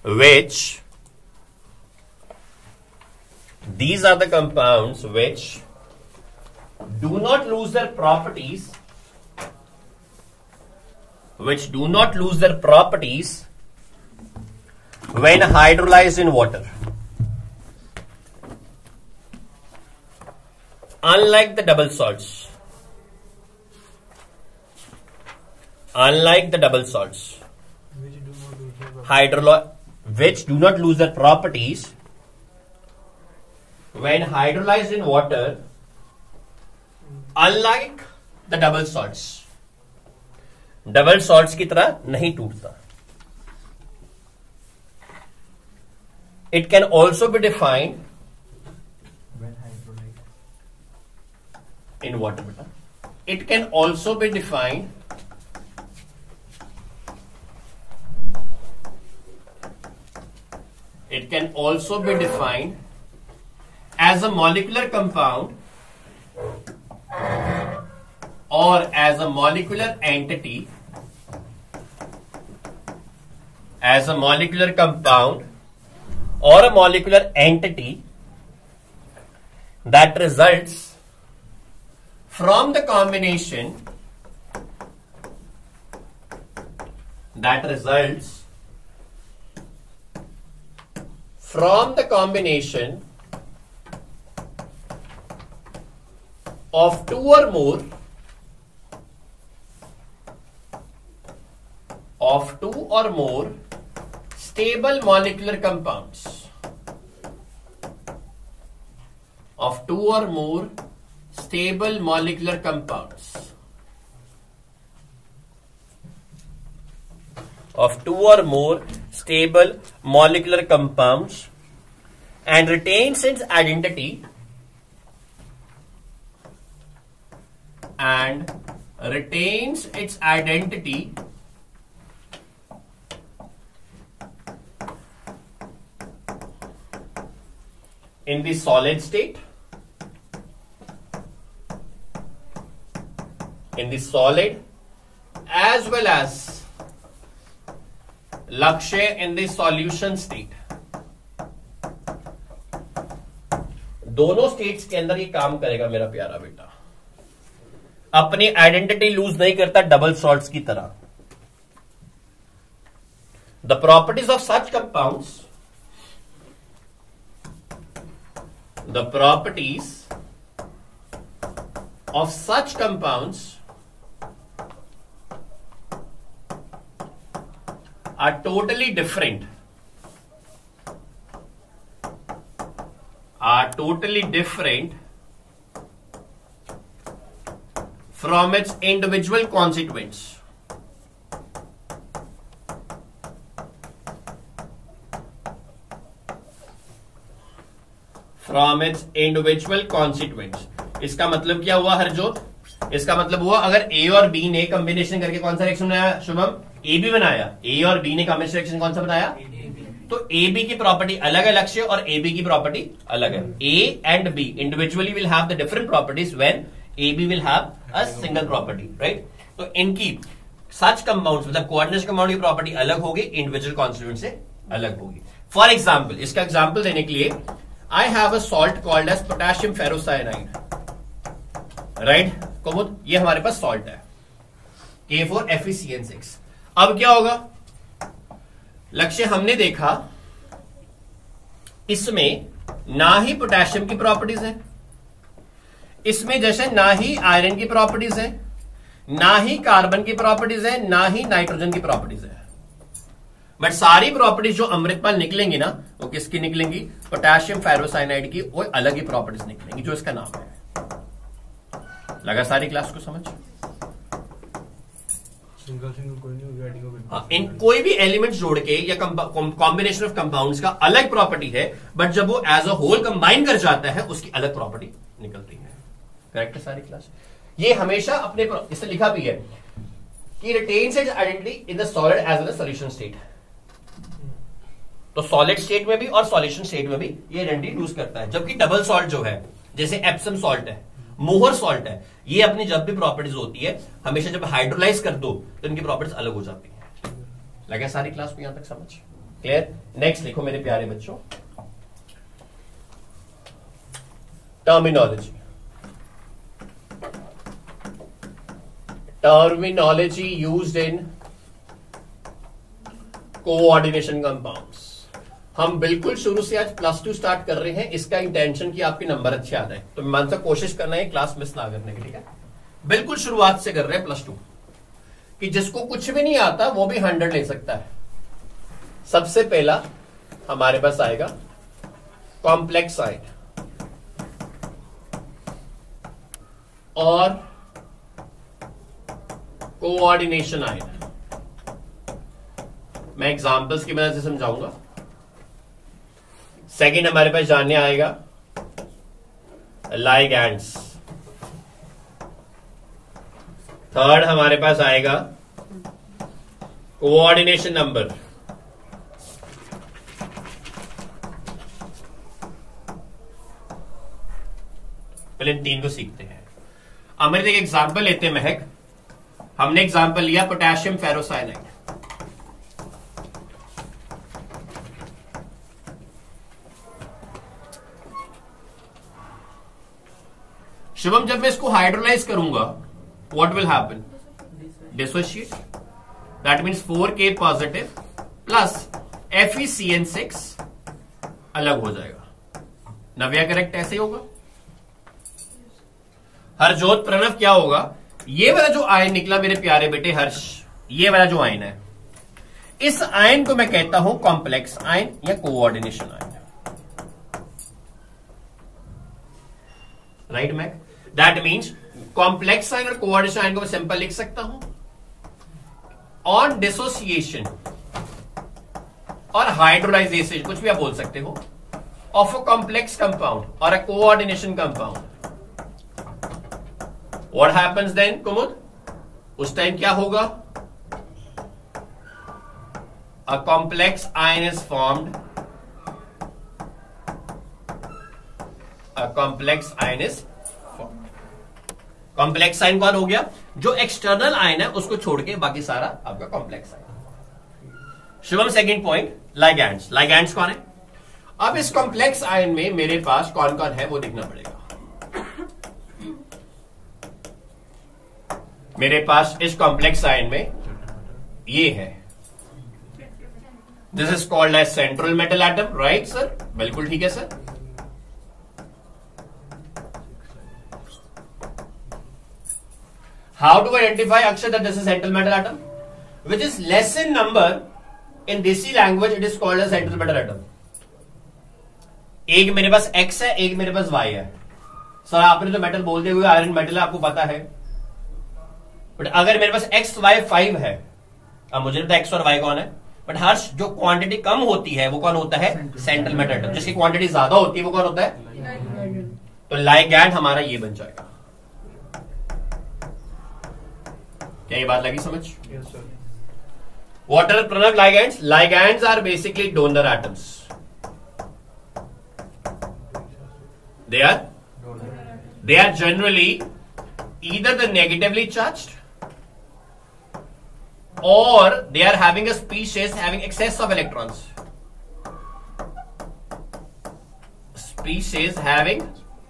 which these are the compounds which do not lose their properties, when hydrolyzed in water. Unlike the double salts. Which do not lose their properties when hydrolyzed in water, unlike the double salts. Double salts की तरह नहीं टूटता. It can also be defined in water. It can also be defined as a molecular compound or as a molecular entity, as a molecular compound or a molecular entity that results from the combination of two or more stable molecular compounds. Of two or more stable molecular compounds. Of two or more stable molecular compounds and retains its identity in the solid state, as well as lakshya in the solution state. दोनों states के अंदर ये काम करेगा मेरा प्यारा बेटा. अपनी आइडेंटिटी लूज नहीं करता डबल सॉल्ट्स की तरह. The properties of such compounds, the properties of such compounds are totally different from its individual constituents. From its individual constituents. इसका मतलब क्या हुआ हरजोत? इसका मतलब हुआ अगर ए और बी ने कॉम्बिनेशन करके कौन सा रिएक्शन बनाया शुभम? ए बी बनाया. ए और बी ने कॉम्बिनेशन रिएक्शन कौन सा बनाया? तो ए बी की प्रॉपर्टी अलग है लक्ष्य और ए बी की प्रॉपर्टी अलग है. A and B individually will have the different properties when A B will have a single property, right? तो इनकी सच कंपाउंड्स मतलब कोऑर्डिनेशन कंपाउंड की प्रॉपर्टी अलग होगी, इंडिविजुअल कॉन्स्टिट्यूएंट से अलग होगी. फॉर एग्जाम्पल, इसका एग्जाम्पल देने के लिए I have a salt called as potassium ferrocyanide, right? कुमुद, ये हमारे पास सॉल्ट है K4FeCN6. अब क्या होगा लक्ष्य? हमने देखा इसमें ना ही पोटेशियम की प्रॉपर्टीज है, इसमें जैसे ना ही आयरन की प्रॉपर्टीज है, ना ही कार्बन की प्रॉपर्टीज है, ना ही नाइट्रोजन की प्रॉपर्टीज है. बट सारी प्रॉपर्टीज जो अमृतपाल निकलेंगी ना, वो किसकी निकलेंगी? पोटेशियम फेरोसाइनाइड की. वो अलग ही प्रॉपर्टीज निकलेंगी जो इसका नाम है. लगा सारी क्लास को समझ? सिंगल कोई नहीं. हाँ, इन कोई भी एलिमेंट्स जोड़ के या कॉम्बिनेशन ऑफ कंपाउंड्स का अलग प्रॉपर्टी है, बट जब वो एज अ होल कंबाइन कर जाता है उसकी अलग प्रॉपर्टी निकलती है. करेक्ट है सारी क्लास? ये हमेशा अपने इससे लिखा भी है कि retains its identity in the solid as well as solution state. तो सॉलिड स्टेट में भी और सॉल्यूशन स्टेट में भी ये आइडेंटिटी यूज करता है. जबकि डबल सॉल्ट जो है, जैसे एप्सम सॉल्ट है, मोहर सॉल्ट है, ये अपनी जब भी प्रॉपर्टीज होती है हमेशा जब हाइड्रोलाइज कर दो तो इनकी प्रॉपर्टीज अलग हो जाती है. लगा सारी क्लास में यहां तक समझ? क्लियर? नेक्स्ट लिखो मेरे प्यारे बच्चों, terminology. Terminology used in coordination compounds. हम बिल्कुल शुरू से आज +2 स्टार्ट कर रहे हैं, इसका इंटेंशन कि आपके नंबर अच्छे आ जाए, तो मन से कोशिश करना है क्लास मिस ना करने की, ठीक है? बिल्कुल शुरुआत से कर रहे हैं +2, कि जिसको कुछ भी नहीं आता वो भी 100 ले सकता है। सबसे पहला हमारे पास आएगा कॉम्प्लेक्स आयन और कोऑर्डिनेशन आयन। मैं एग्जांपल्स की मदद से समझाऊंगा। सेकंड हमारे पास जानने आएगा लाइगैंड्स। थर्ड हमारे पास आएगा कोऑर्डिनेशन नंबर। पहले इन 3 को सीखते हैं। अमृत एक एग्जांपल लेते हैं महक। हमने एग्जांपल लिया पोटेशियम फेरोसाइनाइड। शुभम, जब मैं इसको हाइड्रोलाइज करूंगा what will happen? Dissociate. That means 4K positive plus FeCN6 अलग हो जाएगा। नव्या करेक्ट ऐसे ही होगा। हरजोत प्रणव क्या होगा? ये वाला जो आयन निकला मेरे प्यारे बेटे हर्ष, ये वाला जो आयन है, इस आयन को मैं कहता हूं कॉम्प्लेक्स आयन या कोऑर्डिनेशन आयन। राइट मैक? दैट मीन्स कॉम्प्लेक्स आयन और कोऑर्डिनेशन आयन को मैं सिंपल लिख सकता हूं ऑन डिसोसिएशन और हाइड्रोलाइजेशन, कुछ भी आप बोल सकते हो, ऑफ अ कॉम्प्लेक्स कंपाउंड और a coordination compound. What happens then, Kumud? उस टाइम क्या होगा? A complex ion is formed. A complex ion is formed. Complex ion कौन हो गया? जो एक्सटर्नल आयन है उसको छोड़ के बाकी सारा आपका complex ion. Shivam second point, ligands. Ligands कौन है? अब इस कॉम्प्लेक्स आयन में मेरे पास कौन कौन है वो देखना पड़ेगा। मेरे पास इस कॉम्प्लेक्स आयन में ये है, this is called as central metal atom. Right sir? बिल्कुल ठीक है sir. How to identify Akshar that this is central metal atom? Which is less in number, in desi language it is called as central metal atom. एक मेरे पास X है, एक मेरे पास Y है। Sir आपने तो मेटल बोल दिया हुए आयरन मेटल है, आपको पता है, बट अगर मेरे पास X, Y 5 है, अब मुझे पता X और Y कौन है, बट हर्ष जो क्वांटिटी कम होती है वो कौन होता है? Central metal atom. जिसकी क्वांटिटी ज्यादा होती है वो कौन होता है? तो लाइगैंड हमारा ये बन जाएगा। क्या ये बात लगी समझ? Yes, sir. What are Pranav ligands? Ligands are basically donor atoms. They are generally either the negatively charged or they are having a species having excess of electrons. Species having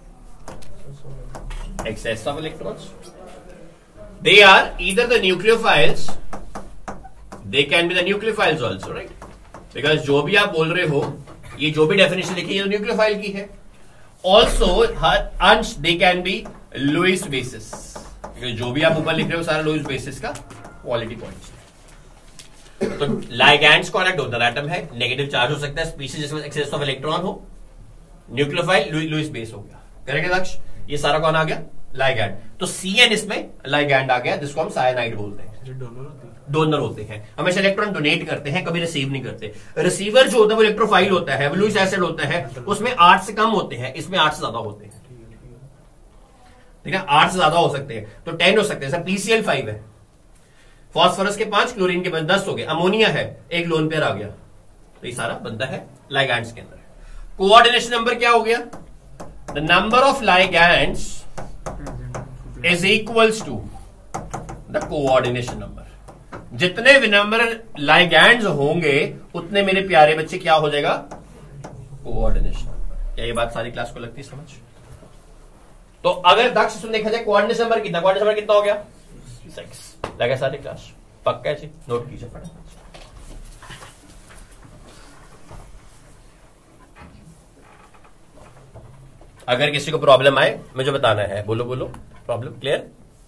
excess of electrons. They are either the nucleophiles, they can be the nucleophiles also, right? Because जो भी आप बोल रहे हो, ये जो भी definition लिखी है न्यूक्लियोफाइल की है। Also Ansh they can be Lewis bases, जो भी आप ऊपर लिख रहे हो सारा लुईस बेसिस का क्वालिटी पॉइंट्स है। तो लाइगैंड्स कौन है? डोनर एटम है, नेगेटिव चार्ज हो सकता है, स्पीशीज जिसमें एक्सेस ऑफ इलेक्ट्रॉन हो, न्यूक्लियोफाइल लुईस बेस हो गया। करेक्ट है लक्ष्य? ये सारा कौन आ गया? लाइगैंड। तो CN इसमें लाइगैंड आ गया, जिसको हम साइनाइड बोलते हैं। डोनर होते हैं, हमेशा इलेक्ट्रॉन डोनेट करते हैं, कभी रिसीव नहीं करते। रिसीवर जो होता है वो इलेक्ट्रोफाइल होता है, लुईस एसिड होता है, उसमें 8 से कम होते हैं, इसमें 8 से ज्यादा होते हैं। ठीक है, 8 से ज्यादा हो सकते हैं, तो 10 हो सकते हैं। सर PCl 5 है, फॉस्फोरस के 5, क्लोरीन के 10 हो गए, अमोनिया है, एक लोन पेयर आ गया, तो ये सारा बनता है लाइगैंड्स के अंदर। कोऑर्डिनेशन नंबर क्या हो गया? The number of ligands is equals to the coordination number. जितने विनम्र लाइगैंड्स होंगे उतने मेरे प्यारे बच्चे क्या हो जाएगा, कोऑर्डिनेशन। क्या ये बात सारी क्लास को लगती है समझ? तो अगर दक्ष से देखा जाए कोऑर्डिनेशन नंबर कितना हो गया, 6। लगा सारी क्लास? पक्का है जी, नोट कीजिए फटाफट। अगर किसी को प्रॉब्लम आए मुझे बताना है, बोलो बोलो, प्रॉब्लम क्लियर?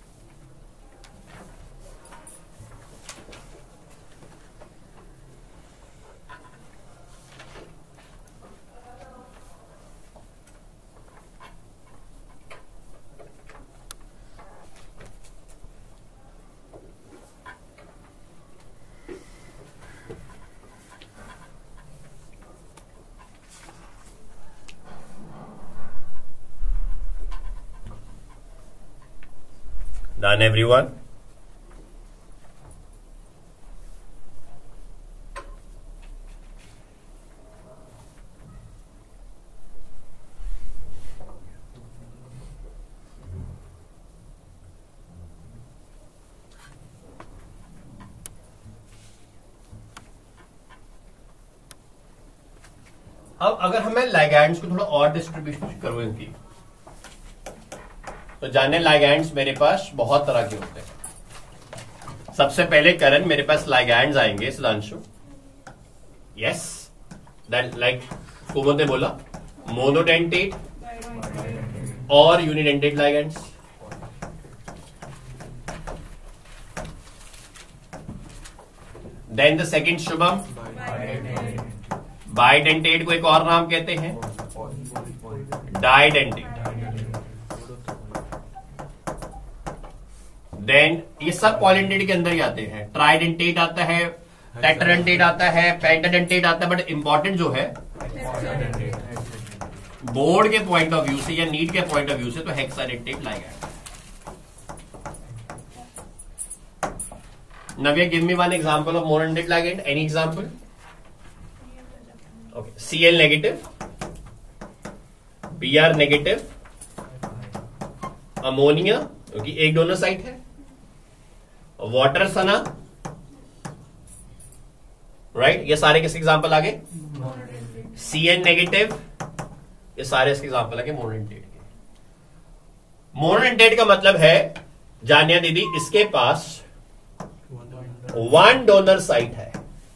Done everyone? अब अगर हमें लाइगैंड्स को थोड़ा और डिस्ट्रीब्यूशन करो इनकी, तो जाने लाइगैंड्स मेरे पास बहुत तरह के होते हैं। सबसे पहले करण मेरे पास लाइगैंड्स आएंगे Sudhanshu, yes, that like Kumud ने बोला मोनोडेंटेट और unidentate ligands. Then the second Shubham, bidentate को एक और नाम कहते हैं डाइडेंटेट। देन ये सब पॉलिडेंटेट के अंदर ही आते हैं। ट्राइडेंटेट आता है, टेट्राडेंटेट आता है, पेंटाडेंटेट आता है, बट इंपॉर्टेंट जो है बोर्ड के पॉइंट ऑफ व्यू से या नीट के पॉइंट ऑफ व्यू से तो hexadentate ligand. Navya, give me one example of monodentate ligand, any example? Okay, Cl negative, Br negative, ammonia क्योंकि एक डोनर साइट है, वाटर सना, राइट, ये सारे किसके एग्जांपल आगे? Cn नेगेटिव, ये सारे इसके एग्जांपल आगे मोनोडेंटेट के। मोनोडेंटेट का मतलब है जानिया दीदी, इसके पास 1 डोनर साइट है।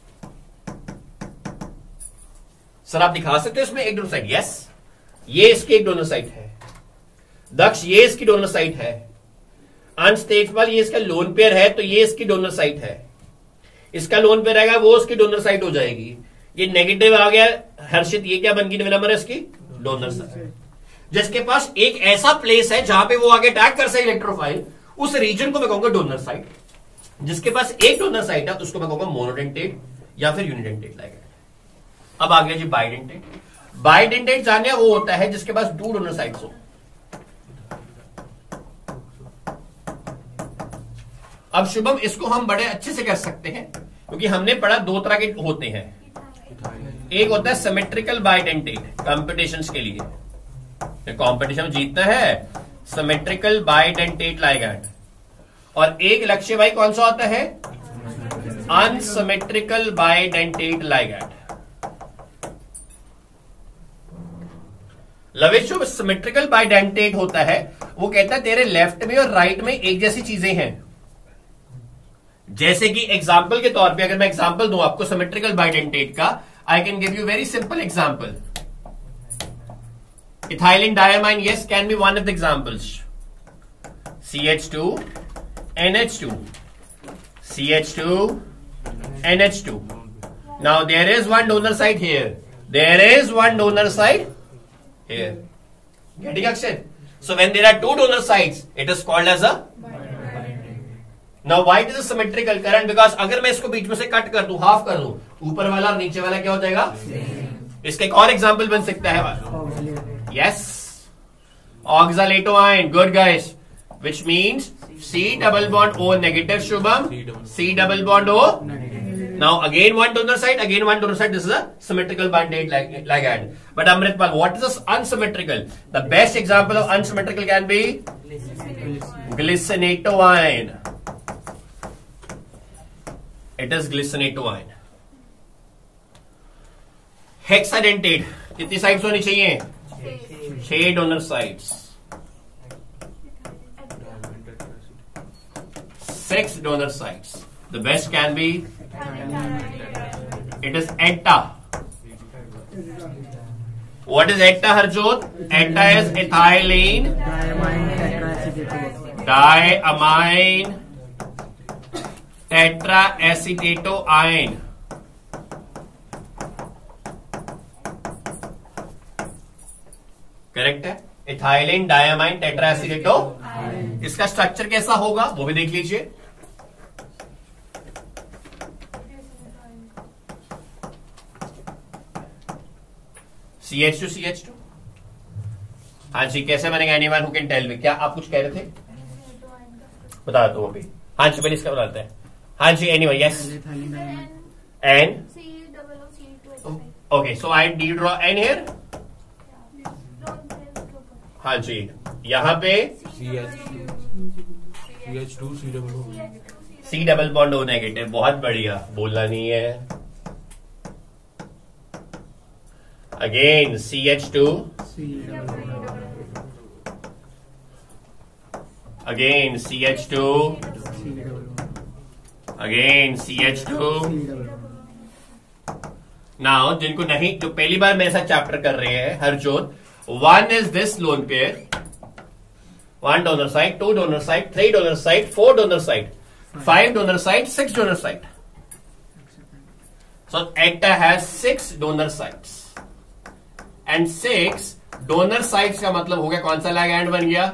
सर आप दिखा सकते हो इसमें एक डोनर साइट? यस, ये इसकी एक डोनर साइट है। दक्ष, ये इसकी डोनर साइट है। अंश तेजपाल, ये इसका लोन पेयर है तो ये इसकी डोनर साइट है। इसका लोन पेयर आएगा वो उसकी डोनर साइट हो जाएगी। ये नेगेटिव आ गया हर्षित, ये क्या बन गई नंबर है इसकी डोनर साइट। जिसके पास एक ऐसा प्लेस है जहां पे वो आगे अटैक कर सके इलेक्ट्रोफाइल, उस रीजन को मैं कहूंगा डोनर साइट। जिसके पास एक डोनर साइट है उसको मैं कहूंगा मोनोडेंटेट या फिर यूनिडेंटेट लाइगैंड। अब आ गया जी बाइडेंटेट। बाइडेंटेट जानिए वो होता है जिसके पास 2 डोनर साइट्स हो। अब शुभम, इसको हम बड़े अच्छे से कर सकते हैं क्योंकि हमने पढ़ा 2 तरह के होते हैं। एक होता है सिमेट्रिकल बाइडेंटेट कंपटीशंस के लिए, कंपटीशन जीतना है, सिमेट्रिकल बाइडेंटेट लाइगैंड। और एक लक्ष्य भाई कौन सा होता है? Unsymmetrical bidentate ligand. लविश, जो सिमेट्रिकल बाइडेंटेट होता है वो कहता है तेरे लेफ्ट में और राइट में एक जैसी चीजें हैं। जैसे कि एग्जाम्पल के तौर पे अगर मैं एग्जाम्पल दूं आपको सिमेट्रिकल बाइडेंटेट का, I can give you very simple example. Ethylene diamine, yes, can be one of the examples. CH2 NH2, CH2 NH2. Now there is one donor site here. There is one donor site here. Getting Akshay? So when there are 2 donor sites, it is called as a Now why it is a symmetrical current? Because अगर मैं इसको बीच में से cut कर दूं, half कर दूं, ऊपर वाला और नीचे वाला क्या हो जाएगा? इसका एक और एग्जाम्पल बन सकता है, yes, oxalato ion. Good guys, which means C double bond O negative, Shubham, C double bond O. Now again one donor site, again one donor site. This is a symmetrical bonded ligand. But Amritpal, what is this unsymmetrical? The best example of unsymmetrical can be glycinato ion. It is glycerato ion. Hexadentate कितनी sides होनी चाहिए? 6 donor sides. 6 donor sites. The best can be, it is ETA. What is ETA, Harjot? ETA is ethylene diamine tetraacetoion. Correct है, ethylene diamine tetraacetato. इसका structure कैसा होगा वो भी देख लीजिए। CH2 हाँ जी, कैसे बनेगा? Anyone who can tell me? क्या आप कुछ कह रहे थे? बता दो अभी। हाँ जी, पहले इसका बताते हैं। हाँ जी, anyone, yes. N, okay, so I'd draw N here. हाँ जी, यहाँ पे C double bond O negative. बहुत बढ़िया, बोलना नहीं है। Again CH2, again CH2, again CH2। Now जिनको नहीं, जो पहली बार मेरे साथ चैप्टर कर रहे हैं, Harjot, 1 is this lone pair, 1 donor site, 2 donor site, 3 donor site, 4 donor site, 5 donor site, 6 donor site. So ETA has 6 donor sites, and 6 donor sites का मतलब हो गया कौन सा ligand बन गया?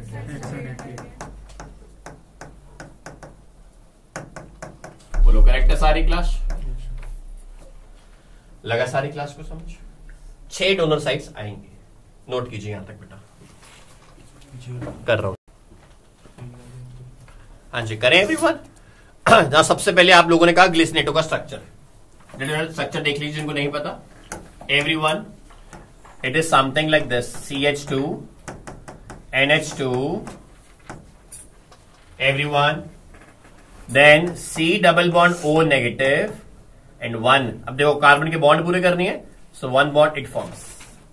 बोलो, करेक्ट है सारी क्लास? लगा सारी क्लास को समझ? 6 डोनर साइट्स आएंगे, नोट कीजिए यहां तक बेटा, कर रहा हूं। हाँ जी, करें एवरीवन। जहां सबसे पहले आप लोगों ने कहा ग्लिसरेटो का स्ट्रक्चर देख लीजिए जिनको नहीं पता। Everyone, it is something like this, CH2 NH2 everyone, then C double bond O negative and 1। अब देखो कार्बन के बॉन्ड पूरे करनी है, सो 1 बॉन्ड इट फॉर्म्स।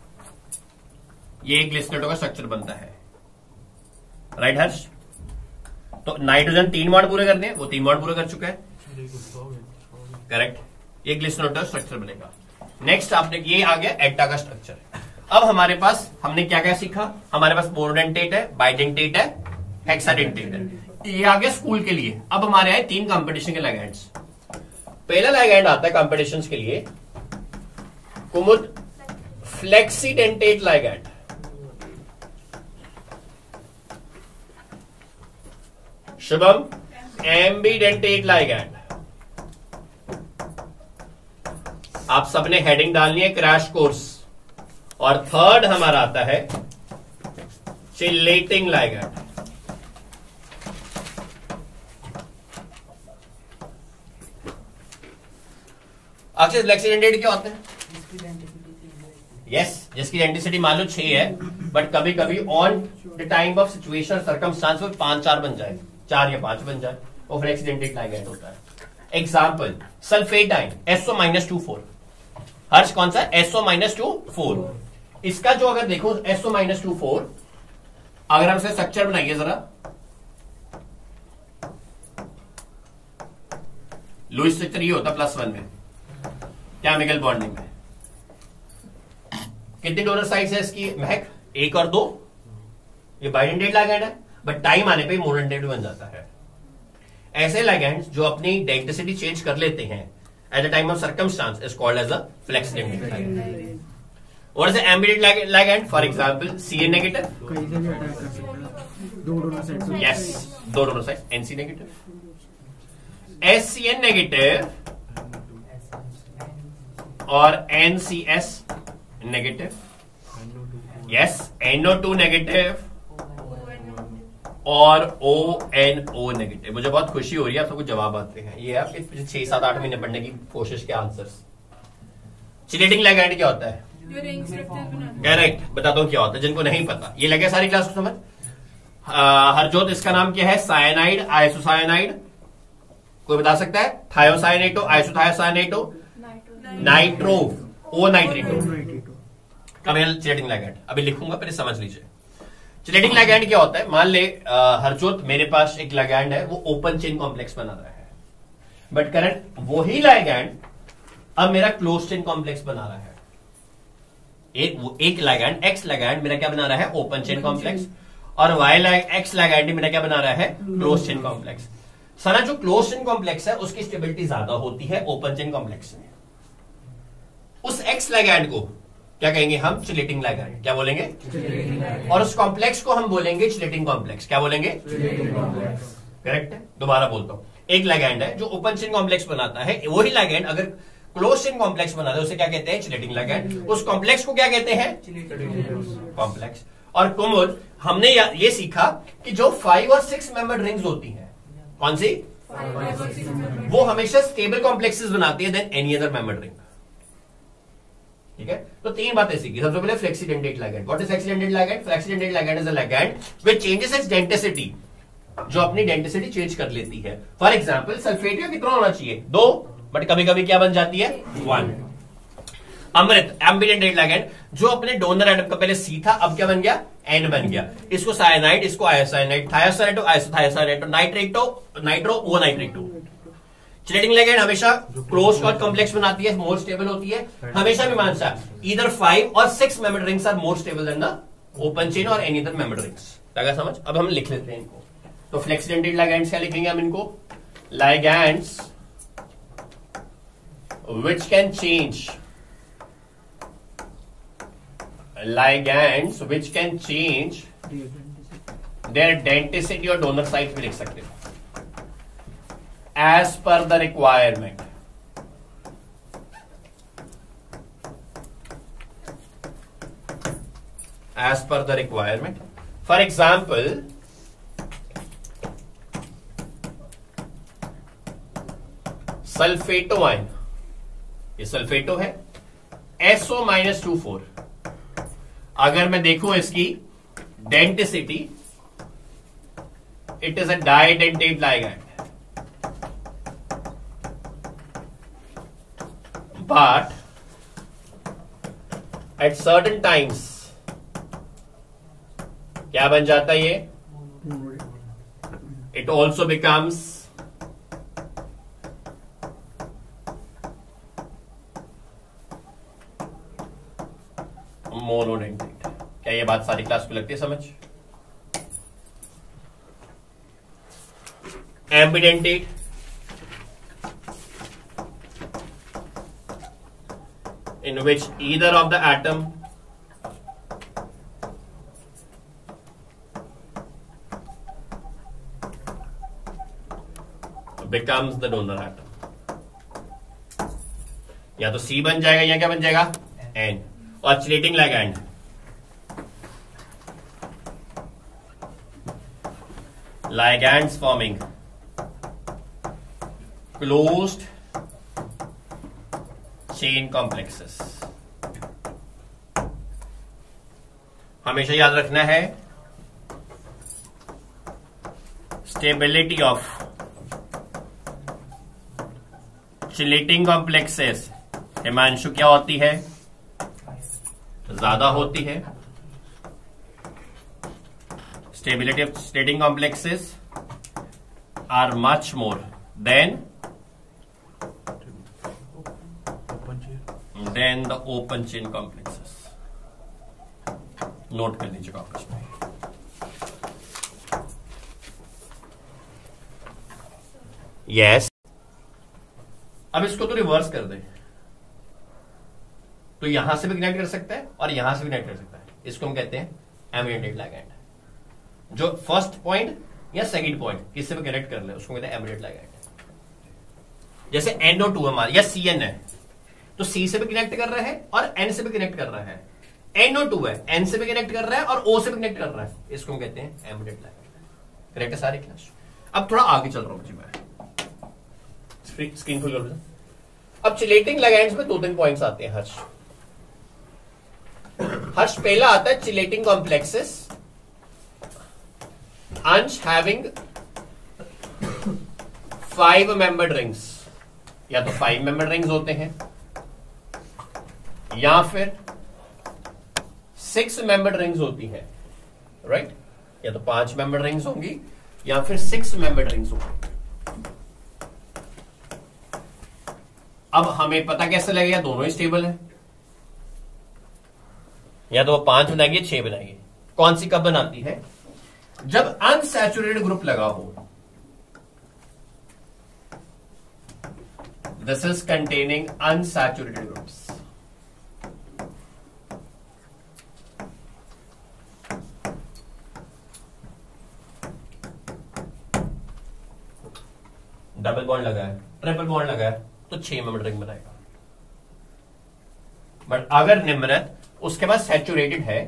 ये ग्लिसरेटो का स्ट्रक्चर बनता है, राइट हर्ष? तो नाइट्रोजन 3 बॉन्ड पूरे करने हैं, वो 3 बॉन्ड पूरे कर चुका है, करेक्ट। ये ग्लिसरेटो स्ट्रक्चर बनेगा। नेक्स्ट आपने, ये आ गया ETA का स्ट्रक्चर। अब हमारे पास हमने क्या क्या सीखा? हमारे पास मोनोडेंटेट है, बाइडेंटेट है, हेक्साडेंटेट है। ये आ गया स्कूल के लिए। अब हमारे आए 3 कंपटीशन के लिगैंड्स। पहला लिगैंड आता है कंपटीशन के लिए, Kumud flexidentate ligand. Shubham ambidentate ligand. आप सबने हेडिंग डालनी है क्रैश कोर्स। और थर्ड हमारा आता है चिलेटिंग लिगैंड। अक्षय, फ्लेक्सीडेंटेट क्या होते हैं? यस, जिसकी एंटिसिटी मान लो 6 है, बट कभी कभी on the time of situation circumstance में 5-4 बन जाए, 4 या 5 बन जाए, वो फ्लेक्सीडेंटेट लिगैंड होता है। Example, सल्फेटाइन SO-24। हर्ष कौन सा? SO-24। इसका जो अगर देखो SO-24, अगर हम इसका स्ट्रक्चर बनाइए जरा, लुईस स्ट्रक्चर ये होता +1 में केमिकल बॉन्डिंग में। कितनी डोनर साइड्स है इसकी महक? 1 और 2। ये बाइडेंटेट लिगैंड है, बट टाइम आने पे मोनोडेंटेट बन जाता है। ऐसे लिगैंड्स जो अपनी डेंसिटी चेंज कर लेते हैं at the time of circumstance is called as a flexidentate ligand. What is the ambident ligand? For example CN negative, yes, 2 donor sides, NC negative, SCN negative और NCS negative, yes, NO2 negative और ONO negative. मुझे बहुत खुशी हो रही है आप सबको जवाब आते हैं। ये आपके 6-7-8 महीने पढ़ने की कोशिश के आंसर्स। चिलेटिंग लिगैंड क्या होता है? करेक्ट, बताता हूं क्या होता है जिनको नहीं पता। ये लगे सारी क्लास को समझ? हरजोत, इसका नाम क्या है? Cyanide, isocyanide. कोई बता सकता है? Thiocyanato, isothiocyanato, nitro, O nitrato. अब चिलेटिंग लिगैंड अभी लिखूंगा, पहले समझ लीजिए। चिलेटिंग लिगैंड क्या होता है? मान ले हरजोत मेरे पास एक लिगैंड है, वो ओपन चेन कॉम्प्लेक्स बना रहा है, बट करंट वही लिगैंड अब मेरा क्लोज चेन कॉम्प्लेक्स बना रहा है। एक लिगैंड एक्स लिगैंड मेरा क्या बना रहा है? ओपन चेन कॉम्प्लेक्स, और वाई एक्स लिगैंड मेरा क्या बना रहा है? Close chain complex. सारा जो क्लोज चेन कॉम्प्लेक्स है उसकी स्टेबिलिटी ज्यादा होती है ओपन चेन कॉम्प्लेक्स में। उस एक्स लिगैंड को क्या कहेंगे हम? Chelating ligand. क्या बोलेंगे? और उस कॉम्प्लेक्स को हम बोलेंगे चिलेटिंग कॉम्प्लेक्स। क्या बोलेंगे? करेक्ट है। दोबारा बोलता हूं, एक लिगैंड है जो ओपन चेन कॉम्प्लेक्स बनाता है, वही लिगैंड अगर क्लोज चेन कॉम्प्लेक्स बनाता है उसे क्या कहते हैं? Chelating ligand. उस कॉम्प्लेक्स को क्या कहते हैं? कॉम्प्लेक्स। और कुमुद हमने ये सीखा कि जो 5 और 6 मेंबर्ड रिंग्स होती हैं, कौन सी? वो हमेशा स्टेबल कॉम्प्लेक्सेस बनाती है then any other membered ring. ठीक है, तो 3 बातें सीखी। सबसे पहले flexidentate ligand. What is flexidentate ligand? Flexidentate ligand is a ligand which changes its density, जो अपनी डेंसिटी चेंज कर लेती है। फॉर एग्जांपल सल्फेट का कितना होना चाहिए? 2, बट कभी कभी क्या बन जाती है? 1। अमृत एम्बिडेंटेट लिगैंड, जो अपने डोनर एटम का पहले सी था अब क्या बन गया? एन बन गया। इसको साइनाइड, इसको isocyanide, thiocyanato, isothiocyanato, nitro, O nitrato. Chelating ligand हमेशा क्लोज कॉम्प्लेक्स बनाती है, मोर स्टेबल होती है। हमेशा भी मानसा इधर 5 और 6 membered rings are more stable than the open chain और एनी अदर मेंबर्ड रिंग्स। लगा समझ? अब हम लिख लेते हैं इनको। तो फ्लेक्सीडेंटेट लिगैंड्स क्या लिखेंगे हम इनको? Ligands which can change, ligands which can change their denticity और donor site भी लिख सकते हो as per the requirement। as per the requirement। for example, sulphato ion, ये सल्फेटो है, SO-24। अगर मैं देखूं इसकी denticity, it is a didentate ligand, but at certain times क्या बन जाता है ये? It also becomes monodentate. क्या ये बात सारी क्लास को लगती है समझ? एम्बिडेंटेट, in which either of the atom becomes the donor atom। या तो C बन जाएगा या क्या बन जाएगा? N। और chelating ligand ligands forming closed chain complexes। हमेशा याद रखना है stability of chelating complexes Himanshu क्या होती है? ज्यादा होती है। Stability of chelating complexes are much more than the open chain complexes. Note कर लीजिएगा आपस में। यस, अब इसको तो रिवर्स कर दे, तो यहां से भी कनेक्ट कर सकता है और यहां से भी कनेक्ट कर सकता है। इसको हम कहते हैं एम्बिडेंटेट लिगैंड। जो फर्स्ट पॉइंट या सेकंड पॉइंट किससे भी कनेक्ट कर ले उसको कहते हैं एम्बिडेंटेट लिगैंड। जैसे NO2 हमारा या CN है तो C से भी कनेक्ट कर रहा है और N से भी कनेक्ट कर रहा है। NO2 है, N से भी कनेक्ट कर रहा है और O से भी कनेक्ट कर रहा है। इसको हम कहते हैं एम्बिडेंटेट लिगैंड। करेक्ट है सारे क्लास? अब थोड़ा आगे चल रहा हूं जी मैं, स्क्रीन फुल कर। अब चिलेटिंग लिगैंड्स में 2-3 पॉइंट्स आते हैं। हर्ष पहला आता है chelating complexes Ansh having 5 membered rings, या तो 5 मेंबर्ड रिंग्स होते हैं या फिर 6 मेंबर्ड रिंग्स होती है, राइट? या तो 5 मेंबर्ड रिंग्स होंगी या फिर 6 मेंबर्ड रिंग्स होंगी। अब हमें पता कैसे लगेगा दोनों ही स्टेबल है? या तो वो 5 बनाएगी 6 बनाएगी। कौन सी कब बनाती है? जब अनसैचुरेटेड ग्रुप लगा हो। This is containing unsaturated groups. Double bond लगा है, ट्रिपल बॉन्ड लगा है, तो 6 मेंबर्ड रिंग बनाएगा। बट अगर निम्नत उसके बाद सैचुरेटेड है,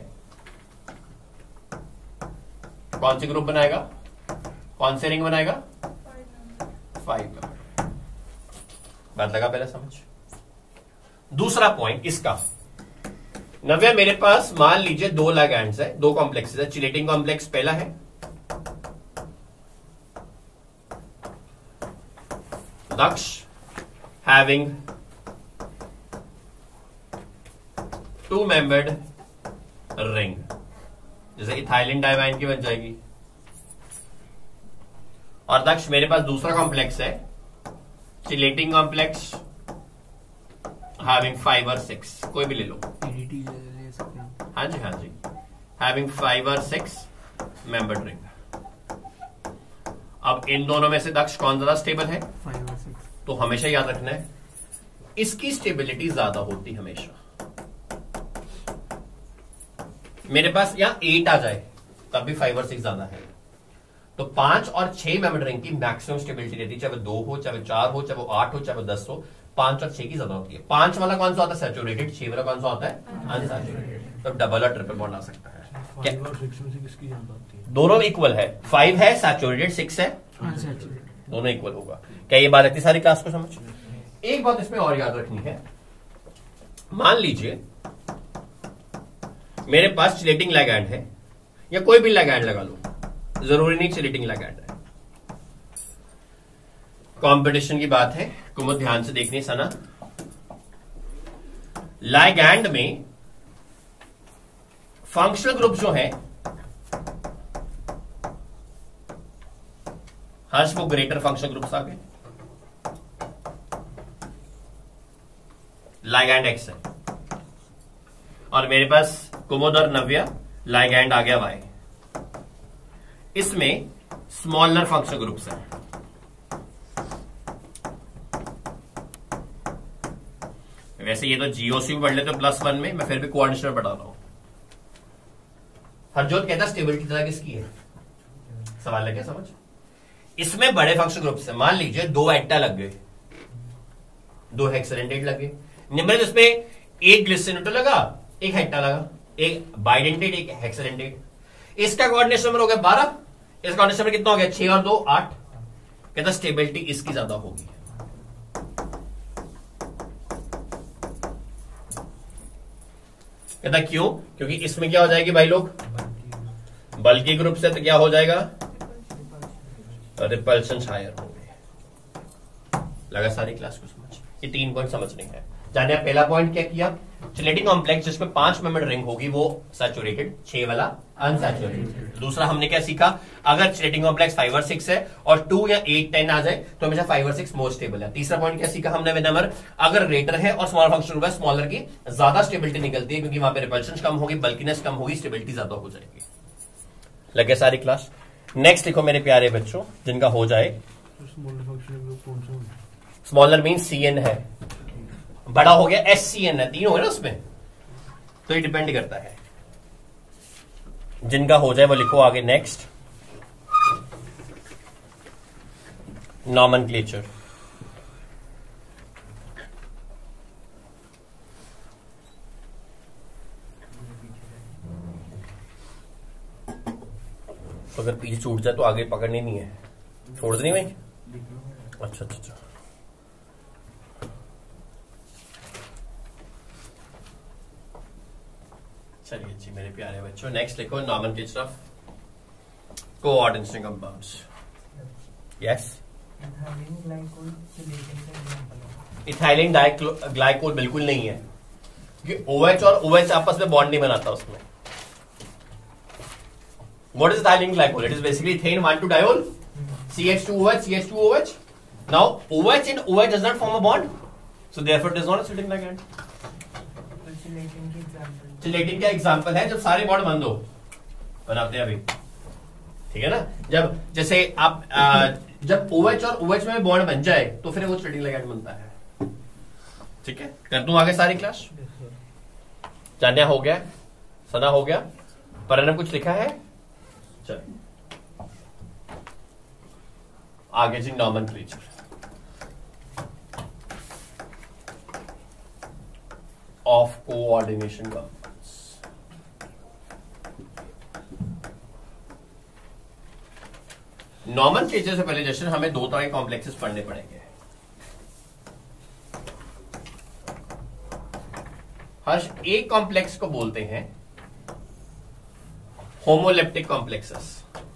कौन सी ग्रुप बनाएगा? कौन से रिंग बनाएगा? 5 मेंबर। बात लगा पहले समझ? दूसरा पॉइंट इसका, नव्या मेरे पास मान लीजिए 2 लिगैंड्स है, 2 कॉम्प्लेक्सेस है। चिलेटिंग कॉम्प्लेक्स पहला है, दक्ष having 2 membered ring, जैसे इथाइलिन डाइवाइन की बन जाएगी। और दक्ष मेरे पास दूसरा कॉम्प्लेक्स है, चिलेटिंग कॉम्प्लेक्स having 5 और 6, कोई भी ले लो, ले सकते हैं। हाँ जी हाँ जी, having 5 और 6 membered ring। अब इन दोनों में से दक्ष कौन ज्यादा स्टेबल है? 5 और 6। तो हमेशा याद रखना है इसकी स्टेबिलिटी ज्यादा होती हमेशा। मेरे पास यहां 8 आ जाए तब भी 5 और 6 ज्यादा है, तो 5 और 6 मेंबर्ड रिंग की मैक्सिमम स्टेबिलिटी रहती है, चाहे वो 2 हो, चाहे वो 4 हो, चाहे वो 8 हो, चाहे वो 10 हो। 5 और 6 की ज्यादा होती है। 5 वाला कौन सा होता है? सैचुरेटेड। 6 वाला कौन सा होता है? अनसैचुरेटेड। तो डबल और ट्रिपल बॉन्ड आ सकता है। 5 और 6 में से किसकी ज्यादा होती है? दोनों इक्वल है, 5 है सैचुरेटेड, 6 है अनसैचुरेटेड, दोनों इक्वल होगा। क्या ये बात इतनी सारी क्लास को समझ? एक बात इसमें और याद रखनी है, मान लीजिए मेरे पास चिलेटिंग लिगैंड है, या कोई भी लिगैंड लगा लो, जरूरी नहीं चिलेटिंग लिगैंड है। कंपटीशन की बात है, कुमुद ध्यान से देखनी सना। लिगैंड में फंक्शनल ग्रुप जो है, हर्ष वो ग्रेटर फंक्शनल ग्रुप्स आ गए, लिगैंड एक्स है, और मेरे पास कुमुद और नव्या लिगैंड आ गया वाई। इसमें स्मॉलर फंक्शनल ग्रुप्स हैं। वैसे ये तो जीओसी में पढ़ लेते हो +1 में, मैं फिर भी कोऑर्डिनेशन में पढ़ा रहा हूं। हरजोत कहता स्टेबिलिटी तरह किसकी है? सवाल है क्या समझ? इसमें बड़े फंक्शनल ग्रुप्स है। मान लीजिए 2 एट्टा लग गए, 2 हेक्साडेंटेट लगे। निम्नलिखित इसमें एक ग्लिसरेट लगा, एक हेक्टा लगा, एक बाइडेंटेट, एक हेक्साडेंटेट। इसका कोऑर्डिनेशन नंबर हो गया 12, इसका कोऑर्डिनेशन नंबर कितना हो गया? 6 और 2 8। कहता स्टेबिलिटी इसकी ज्यादा होगी। कहता क्यों? क्योंकि इसमें क्या हो जाएगी भाई लोग? बल्कि ग्रुप से तो क्या हो जाएगा? रिपल्शन हायर होंगे। लगा सारी क्लास को समझ? ये 3 पॉइंट समझने हैं। जाने पहला पॉइंट क्या किया? चिलेटिंग कॉम्प्लेक्स जिसमें 5 मेंबर्ड रिंग होगी वो सैचुरेटेड, 6 वाला अनसैचुरेटेड। दूसरा हमने क्या सीखा? अगर चिलेटिंग कॉम्प्लेक्स 5 और 6 है और 2 या 8 10 आ जाए तो हमेशा 5 और 6 मोस्ट स्टेबल है। तीसरा पॉइंट क्या सीखा हमने? नंबर अगर ग्रेटर है और स्मॉलर फंक्शन हुआ, स्मॉलर की ज्यादा स्टेबिलिटी निकलती है, क्योंकि वहां पे रिपल्शन कम होगी, बल्किनेस कम होगी, स्टेबिलिटी ज्यादा हो जाएगी। लगे सारी क्लास? नेक्स्ट लिखो मेरे प्यारे बच्चों, जिनका हो जाए। स्मॉलर फंक्शनल ग्रुप कौन सा होता है? स्मॉलर मीन CN है, बड़ा हो गया SCN है, 3 हो गए ना उसमें, तो ये डिपेंड करता है। जिनका हो जाए वो लिखो आगे। Next nomenclature. तो अगर पीछे छूट जाए तो आगे पकड़नी नहीं है, छोड़ देनी भाई। अच्छा अच्छा अच्छा, चलिए जी मेरे प्यारे बच्चों, नेक्स्ट लिखो nomenclature of coordination compounds. Yes, ethylene glycol बिल्कुल नहीं है, क्योंकि OH और OH आपस में बॉन्ड नहीं बनाता उसमें। What is ethylene glycol? It is basically ethane 1,2-diol, CH2OH, CH2OH. Now OH and OH does not form a bond, so therefore it is not a acidic ligand. Chelating का example है जब सारे bond बंद हो, बनाते हैं अभी, ठीक है ना। जब जैसे आप जब OH और OH में बॉन्ड बन जाए तो फिर वो चिलेटिन लिगैंड बनता है, ठीक है। कर दूं आगे सारी क्लास? जानिया हो गया, सना हो गया, पर ने कुछ लिखा है? चल आगे जी nomenclature. Of coordination compounds. Nomenclature से पहले जैसे हमें दो तरह के कॉम्प्लेक्सेस पढ़ने पड़ेंगे। हर्ष, एक कॉम्प्लेक्स को बोलते हैं होमोलेप्टिक कॉम्प्लेक्सेस,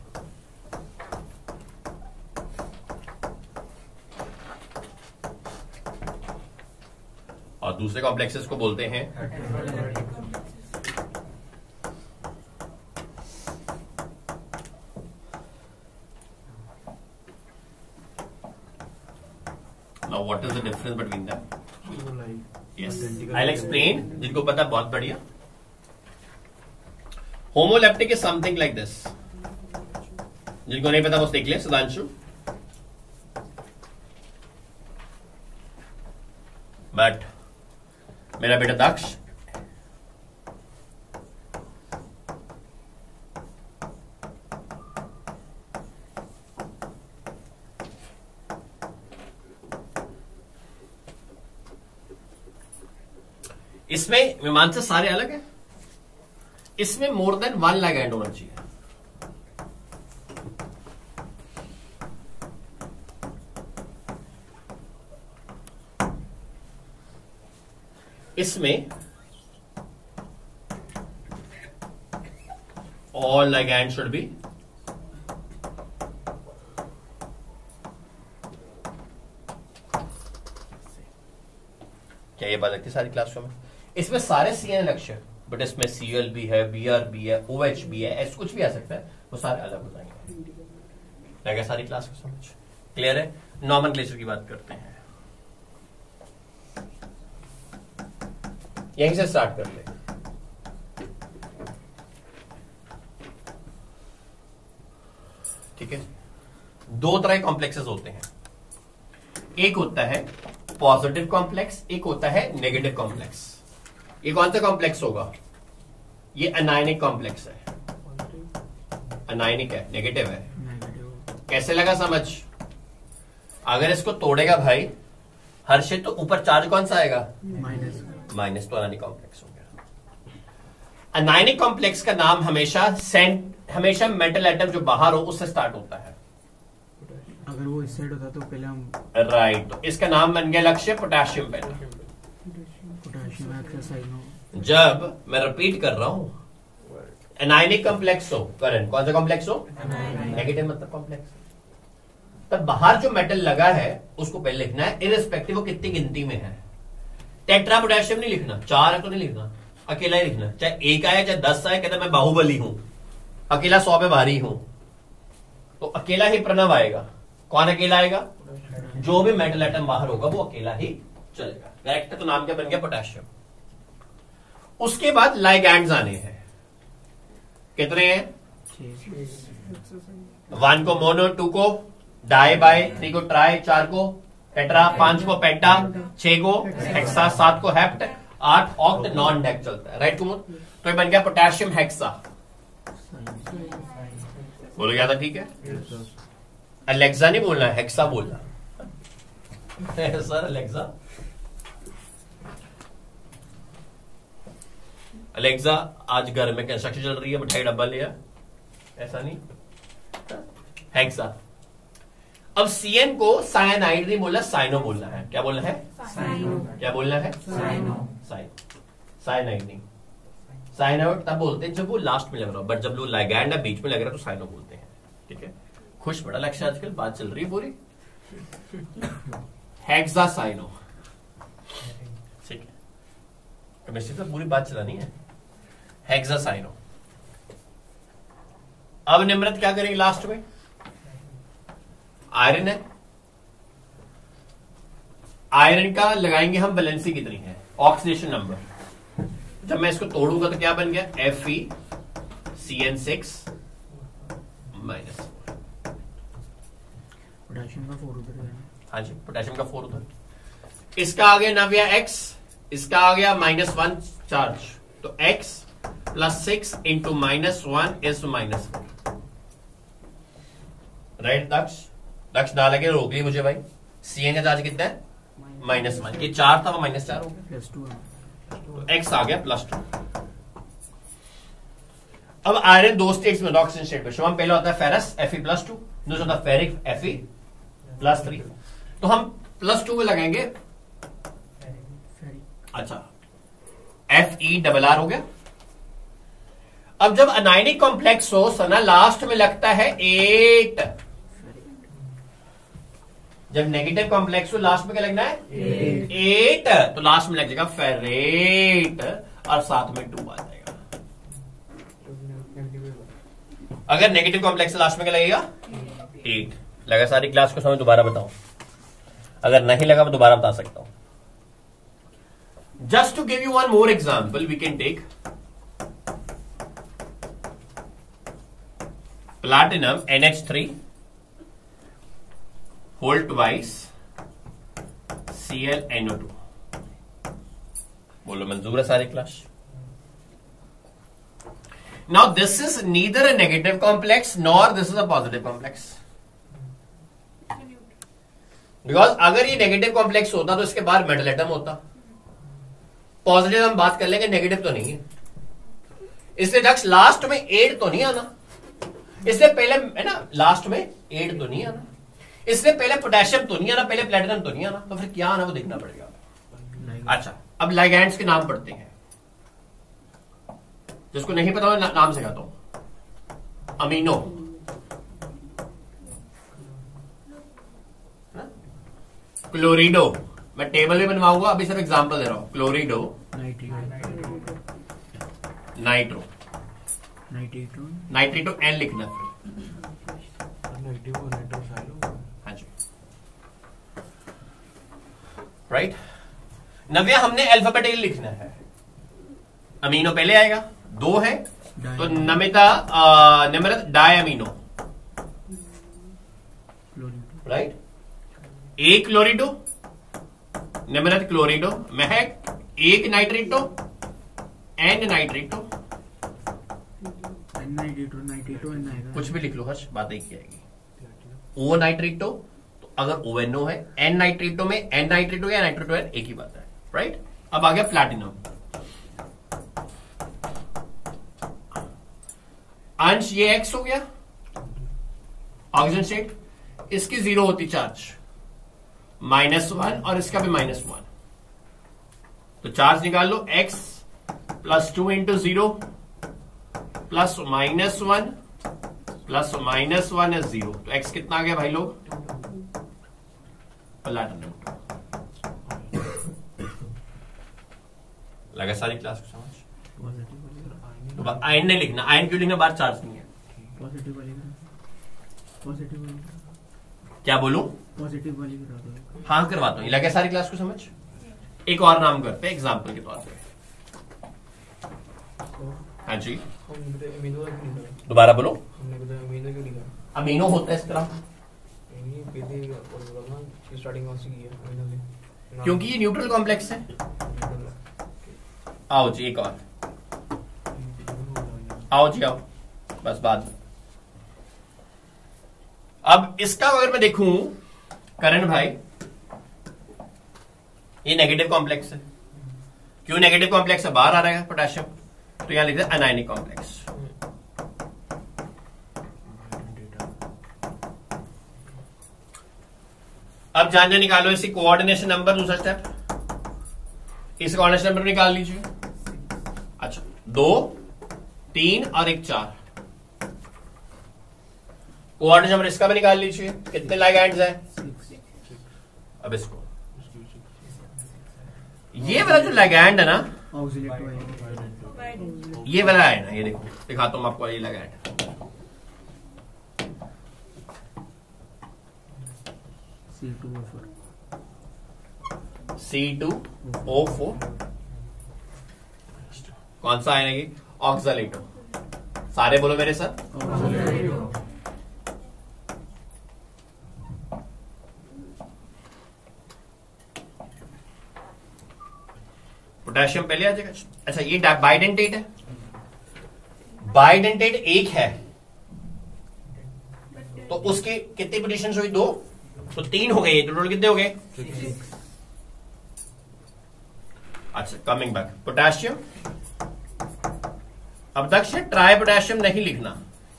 और दूसरे कॉम्प्लेक्सेस को बोलते हैं now what is the difference between them? Yes, I will explain. जिनको पता बहुत बढ़िया। Homoleptic is something like this. जिनको नहीं पता वो देख ले। सुधांशु, बट मेरा बेटा दक्ष इसमें विमान से सारे अलग है। इसमें मोर देन 1 लिगैंड होना चाहिए। इसमें all ligands should be क्या ये बात लगती है सारी क्लासों में? इसमें सारे CN लक्ष्य, बट इसमें Cl भी है, Br भी है, OH भी है, ऐसा कुछ भी आ सकता है, वो सारे अलग हो जाएंगे। लगा सारी क्लास को समझ? क्लियर है? नॉमेनक्लेचर की बात करते हैं, यहीं से स्टार्ट कर ले। ठीक है, दो तरह के कॉम्प्लेक्सेस होते हैं। एक होता है पॉजिटिव कॉम्प्लेक्स, एक होता है नेगेटिव कॉम्प्लेक्स। ये कौन सा कॉम्प्लेक्स होगा? ये अनायनिक कॉम्प्लेक्स है। अनायनिक है, नेगेटिव है। कैसे लगा समझ? अगर इसको तोड़ेगा भाई हर्षित, तो ऊपर चार्ज कौन सा आएगा? माइनस। तो अनायनिक कॉम्प्लेक्स हो गया। अनायनिक कॉम्प्लेक्स का नाम हमेशा मेटल एटम जो बाहर हो उससे स्टार्ट होता है। अगर वो इस साइड होता तो पहले हम राइट, तो इसका नाम बन गया लक्ष्य पोटेशियम पेन। पोटेशियम। जब मैं रिपीट कर रहा हूं, एनायनिक कॉम्प्लेक्स हो, करंट कौन सा कॉम्प्लेक्स हो? नेगेटिव मतलब कॉम्प्लेक्स। तब बाहर जो मेटल लगा है उसको पहले लिखना है, इररिस्पेक्टिव वो कितनी गिनती में है। टेट्रा पोटेशियम नहीं लिखना, 4 है तो नहीं लिखना, अकेला ही लिखना। चाहे 1 आए चाहे 10 आए, कहता मैं बाहुबली हूं, अकेला 100 पे भारी हूं, तो अकेला ही प्रणव आएगा। कौन अकेला आएगा? जो भी मेटल एटम बाहर होगा वो अकेला ही चलेगा। करेक्ट? तो नाम क्या बन गया? पोटेशियम। उसके बाद लाइगैंड्स आने हैं। कितने हैं? 1 को मोनो, 2 को डाई बाय, 3 को ट्राई, 4 को टेट्रा, 5 को पेंटा, 6 को हेक्सा, 7 को हेप्ट, 8 ऑक्ट, नॉन डेक चलता है। राइट कुमुद? तो ये बन गया पोटेशियम हेक्सा। बोलो क्या था? ठीक है, अलेक्सा नहीं बोलना, हेक्सा बोलना। सर अलेक्सा, अलेक्सा आज घर में कंस्ट्रक्शन चल रही है, मिठाई डब्बा लिया, ऐसा नहीं, हेक्सा। अब CN को साइनाइड नहीं बोलना, साइनो बोलना है। क्या बोलना है? साइनो। क्या बोलना है? साइनो। साइनाइड नहीं, साइनाइड तब बोलते हैं जब वो लास्ट में लग रहा हो, बट जब वो लिगैंड बीच में लग रहा है तो साइनो बोलते हैं। ठीक है, खुश बड़ा लक्ष्य, आजकल बात चल रही है पूरी। हेक्सासाइनो। ठीक है, केमिस्ट्री तो पूरी बात चलानी है। हेक्सासाइनो। अब निम्रत क्या करेंगे लास्ट में? आयरन है, आयरन का लगाएंगे हम वैलेंसी कितनी है, ऑक्सीडेशन नंबर। जब मैं इसको तोड़ूंगा तो क्या बन गया, FeCN6 -4। पोटेशियम का 4 उधर है। हाँ जी, पोटेशियम का 4 उधर। इसका आ गया नव्या X, इसका आ गया -1 चार्ज, तो X + 6 × -1 = -4। राइट दक्ष? दक्ष ना लगे रोक ली मुझे भाई। CN का चार्ज कितना है, -1। ये 4 था, वो -4 हो गया, +2 है। तो X आ गया +2। अब आयरन 2 स्टेट्स में, ऑक्सीजन स्टेट में। शुभम पहले होता है फेरस Fe+2, दूसरा होता है फेरिक Fe+3। तो हम +2 में लगाएंगे। अच्छा, FeRr हो गया। अब जब अनायनिक कॉम्प्लेक्स हो सना, लास्ट में लगता है 8। जब नेगेटिव कॉम्प्लेक्स हो लास्ट में क्या लगना है, 8। तो लास्ट में लग जाएगा फेरेट और साथ में 2 आ जाएगा। अगर नेगेटिव कॉम्प्लेक्स लास्ट में क्या लगेगा, 8 लगा। सारी क्लास को समझ दोबारा बताओ, अगर नहीं लगा मैं दोबारा बता सकता हूं। Just to give you one more example, we can take platinum NH3 whole twice ClNO2। बोलो मंजूर है सारी class? Now this is neither a negative complex nor this is a positive complex. Because अगर ये नेगेटिव कॉम्प्लेक्स होता तो इसके बाहर मेटल एटम होता। पॉजिटिव हम बात कर लेंगे, नेगेटिव तो नहीं है। इसलिए डक्स लास्ट में 8 तो नहीं आना, इसलिए पहले है ना, लास्ट में 8 तो नहीं आना, इसलिए पहले पोटेशियम तो नहीं आना, पहले प्लेटिनम तो नहीं आना, तो फिर क्या आना वो देखना पड़ेगा। अच्छा, अब लाइगैंड्स के नाम पढ़ते हैं। जिसको नहीं पता मैं नाम सिखाता हूं। अमीनो, क्लोरिडो, मैं टेबल में बनवाऊंगा, अभी सिर्फ एग्जांपल दे रहा हूं। क्लोरिडो, नाइट्रो, नाइट्रेटो N लिखना फिर। हाँ जी, राइट। नव्या हमने अल्फाबेटिकली लिखना है। अमीनो पहले आएगा, 2 है तो निम्रत डायमीनो, राइट। एक क्लोरिडो, निम्रत क्लोरिडो, महक एक नाइट्रेटो, N नाइट्रेटो। कुछ भी लिख लो हर्ष, बात एक ही आएगी। ओ नाइट्रेटो, तो अगर ONO है, N नाइट्रेटो में N नाइट्रेटो या नाइट्रेटो N एक ही बात है, राइट। अब आ गया प्लैटिनम। अंश ये X हो गया, ऑक्सीजन स्टेट, इसकी 0 होती चार्ज, -1 और इसका भी -1। तो चार्ज निकाल लो, X +2 × 0 +- 1 +- 1 is 0। तो X कितना आ गया भाई लोग, प्लैटिनम। लगा सारी क्लास को समझ? तो आयन नहीं लिखना, आयन क्यों लिखना, बाहर चार्ज नहीं है। क्या बोलूं, पॉजिटिव वाली करा दो। हाँ करवाता हूं। लगा सारी क्लास को समझ? एक और नाम करते हैं एग्जाम्पल के तौर पे। हाँ जी, दोबारा बोलो। अमीनो होता है इस तरह क्योंकि ये न्यूट्रल कॉम्प्लेक्स है। आओ जी, एक और आओ जी, आओ बस बाद में। अब इसका अगर मैं देखूं करण भाई, ये नेगेटिव कॉम्प्लेक्स है। क्यों नेगेटिव कॉम्प्लेक्स है, बाहर आ रहा है पोटेशियम, तो यहां लिखते हैं अनायनिक कॉम्प्लेक्स। अब जान निकालो इसी कोऑर्डिनेशन नंबर, दूसरा स्टेप, इस कोऑर्डिनेशन नंबर निकाल लीजिए। अच्छा, 2, 3 और 1 4। कोऑर्डिनेशन नंबर इसका भी निकाल लीजिए, कितने लाइगैंड्स हैं, अब इसको ये वाला जो लिगैंड है ना, ऑक्सीलेट वाला ये वाला है ना, ये देखो दिखाता हूं आपको ये लिगैंड C2O4 कौन सा है ये? ऑक्सालेटो। सारे बोलो मेरे साथ। पोटेशियम पहले आ जाएगा। अच्छा ये बाइडेंटेट है, बाइडेंटेट एक है तो उसकी कितनी पोजीशन हुई? 2, तो 3 हो गए, तो टोटल कितने हो गए? अच्छा कमिंग बैक, पोटेशियम। अब तक से ट्राई पोटेशियम नहीं लिखना,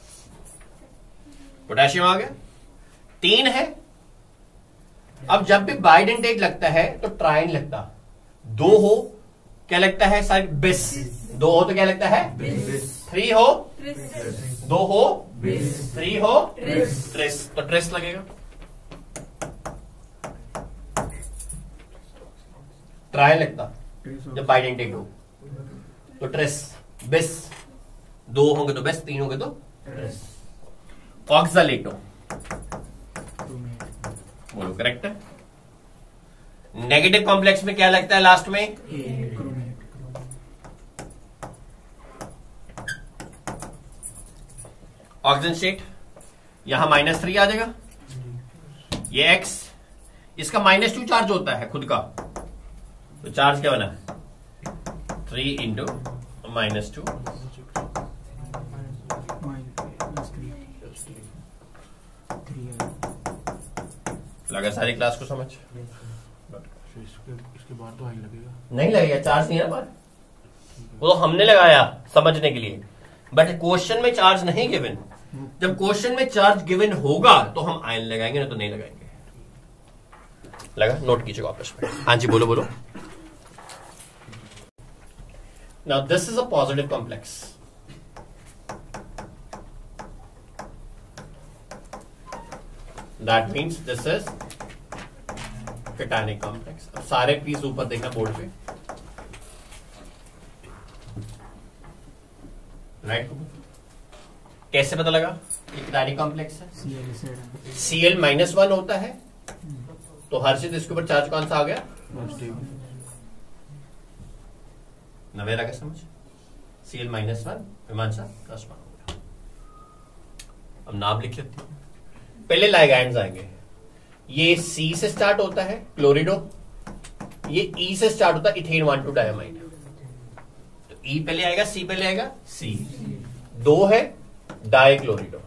पोटेशियम आ गया, 3 है। अब जब भी बाइडेंटेट लगता है तो ट्राइन लगता, 2 हो क्या लगता है सर? बिस। 2 हो तो क्या लगता है? 3 हो, 2 हो, 3 हो, ट्रिस, तो ट्रिस लगेगा। ट्राई लगता जब बाइडेंटेट हो तो ट्रिस, बिस। 2 होंगे तो बिस, 3 होंगे तो ट्रिस। ऑक्सालेटो बोलो करेक्ट है। नेगेटिव कॉम्प्लेक्स में क्या लगता है लास्ट में? ऑक्सीजन स्टेट, यहां -3 आ जाएगा, ये X, इसका -2 चार्ज होता है खुद का, तो चार्ज क्या बना? 3 इंटू -2 लगा सारी क्लास को समझ? इसके बाद तो हाई लगेगा, नहीं लगेगा, चार्ज नहीं है ना बाहर, वो तो हमने लगाया समझने के लिए, बट क्वेश्चन में चार्ज नहीं गिवन। जब क्वेश्चन में चार्ज गिवन होगा तो हम आयन लगाएंगे, ना तो नहीं लगाएंगे। लगा? नोट कीजिएगा आपस में। हाँ जी बोलो बोलो। Now this is a positive complex, that means this is cationic complex. अब सारे पीस ऊपर देखना बोर्ड पे, राइट? कैसे पता लगा ये केटायनिक कॉम्प्लेक्स है? Cl-1 होता है, तो हर चीज इसके ऊपर चार्ज कौन सा आ गया? नवेरा का समझ? Cl-1 विमांशा +1 हो गया। अब नाम लिख लेते हैं। पहले लाइगैंड्स आएंगे, ये C से स्टार्ट होता है क्लोरिडो, ये E से स्टार्ट होता है इथेन 1,2 डायमाइड। तो E पहले आएगा, C पहले आएगा, C। 2 है डाइक्लोरिडो,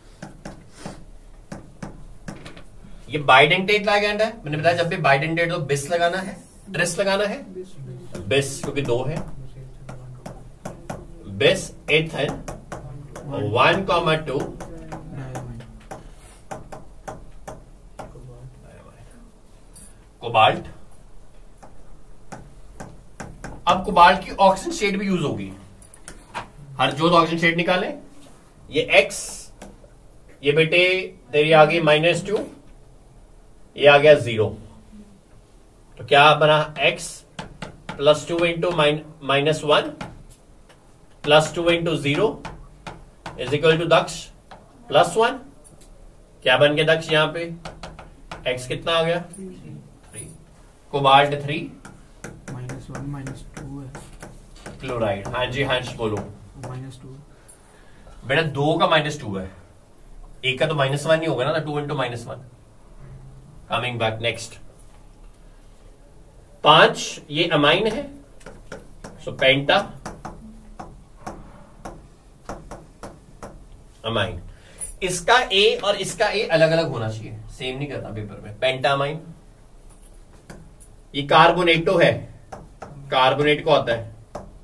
ये बाइडेंटेट लाइगैंड है। मैंने बताया जब भी बाइडेंटेट हो बिस लगाना है, ट्रिस लगाना है, बिस क्योंकि 2 है, बिस एथेन 1,2 कोबाल्ट। अब कोबाल्ट की ऑक्सीजन शेड भी यूज होगी, हर जो ऑक्सीजन शेड निकाले, ये X, ये बेटे तेरी आ गई -2, ये आ गया 0, तो क्या बना? X +2 into -1 +2 into 0 is equal to दक्ष +1। क्या बन गया दक्ष? यहां पे X कितना आ गया? 3। कोबाल्ट 3 -1 -2 है, क्लोराइड। हाँ जी हंस बोलो। -2 बेटा 2 का -2 है, एक का तो -1 नहीं होगा ना, 2 इंटू -1। कमिंग बैक नेक्स्ट, 5 ये अमाइन है, सो पेंटा अमाइन। इसका A और इसका A अलग अलग होना चाहिए, सेम नहीं करता पेपर में। पेंटा अमाइन, ये कार्बोनेटो है, कार्बोनेट को आता है,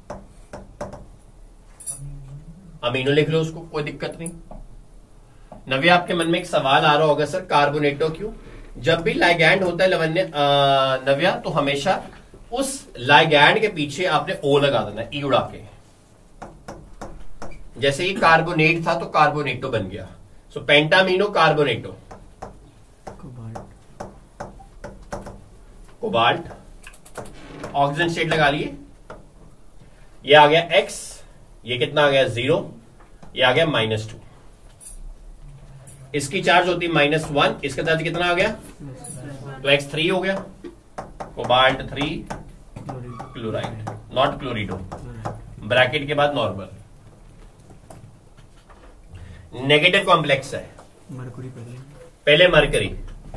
अमीनो लिख लो उसको, कोई दिक्कत नहीं। नव्या आपके मन में एक सवाल आ रहा होगा, सर कार्बोनेटो क्यों? जब भी लाइगैंड होता है नव्या, तो हमेशा उस लाइगैंड के पीछे आपने O लगा देना, ई उड़ा के। जैसे ये कार्बोनेट था तो कार्बोनेटो बन गया, so pentammino carbonato. Cobalt, oxygen state लगा लिए, ये आ गया x, ये कितना आ गया 0, ये आ गया -2, इसकी चार्ज होती -1, इसका चार्ज कितना आ गया, तो x 3 हो गया, cobalt 3 chloride, not chlorido, bracket के बाद नॉर्मल। नेगेटिव कॉम्प्लेक्स है, मरकुरी पहले मरकरी,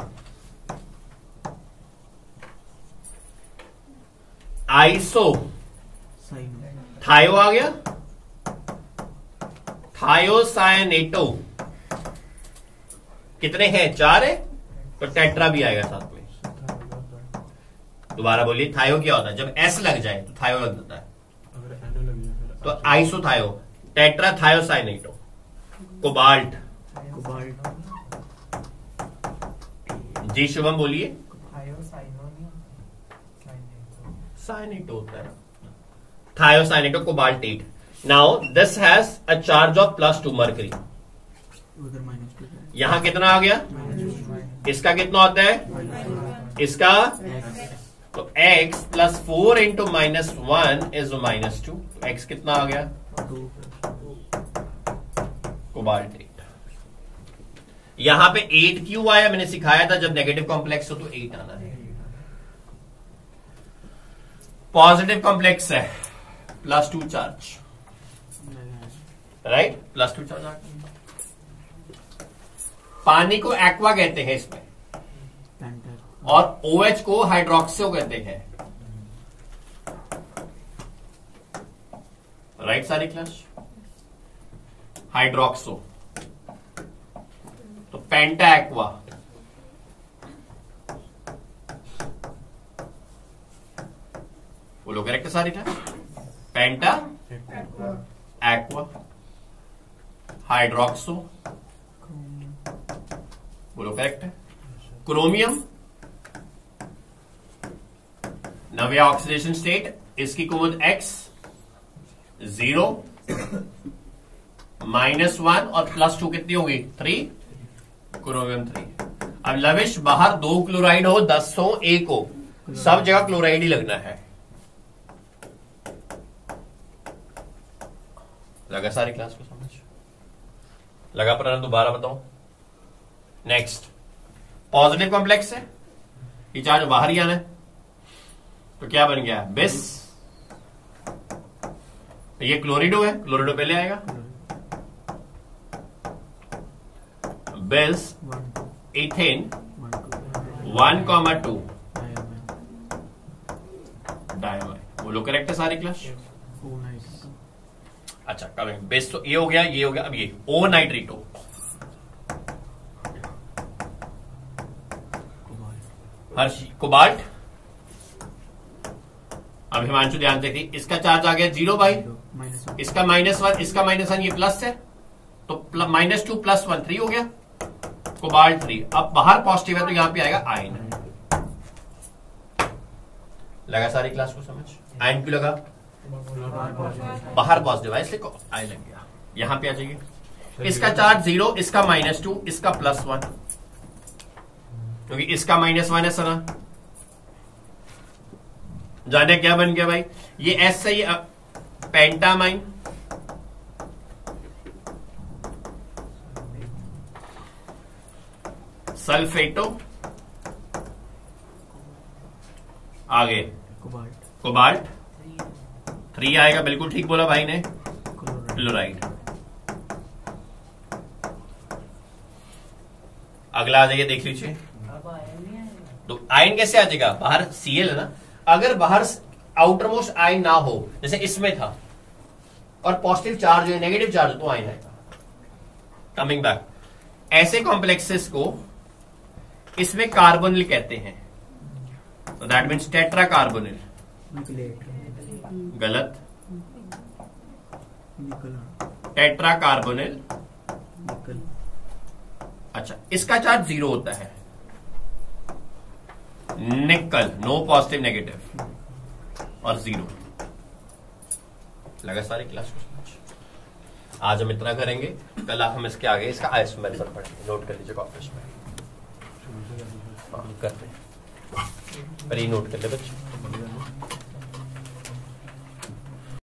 आइसो थायो आ गया, थायोसायनेटो कितने हैं, 4 है, तो टेट्रा भी आएगा साथ में। दोबारा बोलिए, थायो क्या होता है, जब एस लग जाए तो थायो लग जाता है, अगर एनो लग जाए फिर तो iso thio, tetra thiocyanato. Cobalt, जी शुभम बोलिए, साइनेटो होता है, thiocyanato, cobalt 8। Now this has a charge of +2 mercury, उधर -2 यहां कितना आ गया, इसका कितना होता है, इसका तो x + 4 × -1 इज -2, तो x कितना आ गया, कोबाल्ट 8। यहां पे 8 क्यों आया, मैंने सिखाया था जब नेगेटिव कॉम्प्लेक्स हो तो 8 आना है। पॉजिटिव कॉम्प्लेक्स है, +2 चार्ज, राइट, +2 चार्ज। पानी को एक्वा कहते हैं इसमें, और OH को हाइड्रोक्सो कहते हैं, राइट सारी क्लास, हाइड्रोक्सो, तो पेंटा एक्वा, बोलो करेक्ट है सारी क्लास, पेंटा एक्वा, हाइड्रोक्सो, बोलो करेक्ट है, क्रोमियम नव्या ऑक्सीडेशन स्टेट, इसकी कुमुद x 0 -1 और +2 कितनी होगी 3, क्रोमियम 3। अब लविश बाहर 2 क्लोराइड हो, 10 हो, 1 हो, सब जगह क्लोराइड ही लगना है। लगा सारी क्लास को समझ, लगा पर दोबारा बताओ। नेक्स्ट पॉजिटिव कॉम्प्लेक्स है, ये चार्ज बाहर ही आना है, तो क्या बन गया बिस, तो ये क्लोरिडो है, क्लोरिडो पहले आएगा, बिस इथेन 1,2 डायमाइन, बोलो करेक्ट है सारी क्लास। अच्छा कमिंग बेस, तो ये हो गया, ये हो गया, अब ये ओ नाइट्रीटो, कोबाल्ट। अब हिमांशु ध्यान से, इसका चार्ज आ गया 0 भाई, इसका -1, इसका -1, ये प्लस है, तो -2 + 1 3 हो गया, कोबाल्ट 3। अब बाहर पॉजिटिव है तो यहां पे आएगा आयन। लगा सारी क्लास को समझ, आयन क्यों लगा, बाहर पॉजिटिव है इसलिए आयन लग गया, यहां पे आ जाइए, इसका चार्ज 0, इसका -2, इसका +1, क्योंकि इसका -1 है सना, जाने क्या बन गया भाई, ये एस है, ये पेंटामाइन, सल्फेटो, आगे कोबाल्ट 3 आएगा, बिल्कुल ठीक बोला भाई ने, क्लोराइड। अगला आ जाइए, देख लीजिए, तो आयन कैसे आ जाएगा, बाहर Cl है ना, अगर बाहर आउटर मोस्ट आयन ना हो, जैसे इसमें था, और पॉजिटिव चार्ज है, नेगेटिव चार्ज तो आयन आएगा। कमिंग बैक, ऐसे कॉम्प्लेक्सेस को इसमें कार्बोनिल कहते हैं, तो दैट मीन्स टेट्रा कार्बोनिल, गलत, टेट्रा कार्बोनिल। अच्छा, इसका चार्ज 0 होता है, निकल, नो पॉजिटिव नेगेटिव, और 0। लगा सारी क्लास को समझ। आज हम इतना करेंगे, कल हम इसके आगे इसका आइसोमेरिज्म पढ़ेंगे, नोट कर लीजिए कॉपी में, करते हैं। पर ये नोट कर ले बच्चे।